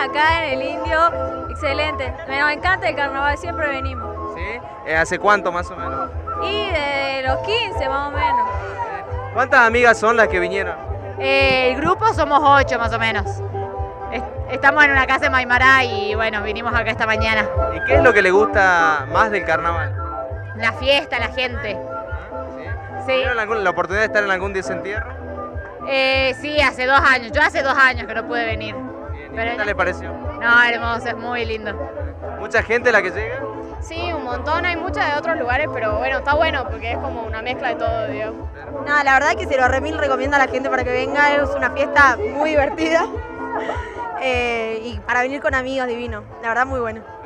acá en el Indio, excelente. Nos encanta el carnaval, siempre venimos. ¿Sí? ¿Hace cuánto más o menos? Y de los 15 más o menos. ¿Cuántas amigas son las que vinieron? El grupo somos 8 más o menos. Estamos en una casa de Maimará y bueno, vinimos acá esta mañana. ¿Y qué es lo que le gusta más del carnaval? La fiesta, la gente. Sí. ¿Tuvieron la oportunidad de estar en algún desentierro? Sí, hace 2 años. Yo hace 2 años que no pude venir. Bien, ¿y qué tal le pareció? No, hermoso, es muy lindo. ¿Mucha gente la que llega? Sí, un montón, hay muchas de otros lugares, pero bueno, está bueno porque es como una mezcla de todo, digamos. No, la verdad que se lo remil recomiendo a la gente para que venga, es una fiesta muy divertida y para venir con amigos divino, la verdad muy bueno.